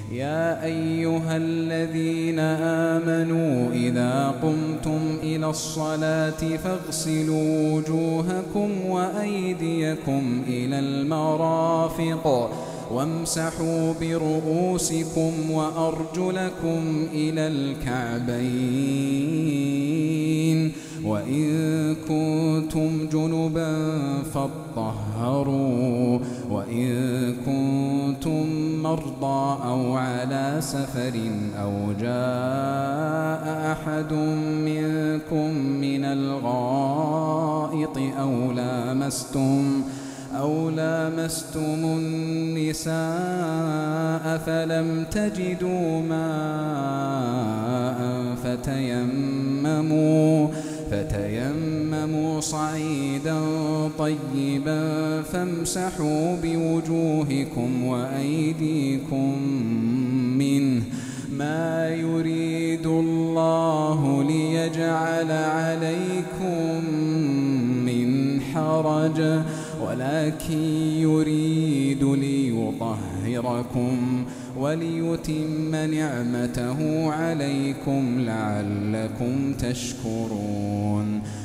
يا أيها الذين آمنوا إذا قمتم إلى الصلاة فاغسلوا وجوهكم وأيديكم إلى المرافق وامسحوا برؤوسكم وأرجلكم إلى الكعبين وإن كنتم جنبا فاطهروا وإن كنتم مرضى أو على سفر أو جاء أحد منكم من الغائط أو لامستم النساء فلم تجدوا ماء فتيمموا صعيدا طيبا فامسحوا بوجوهكم وأيديكم منه ما يريد الله ليجعل عليكم من حرج ولكن يريد ليطهركم وليتم نعمته عليكم لعلكم تشكرون